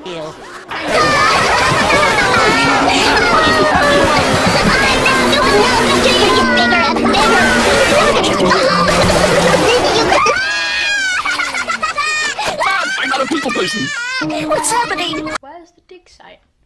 I'm not a people person. What's happening? Where's the dig site?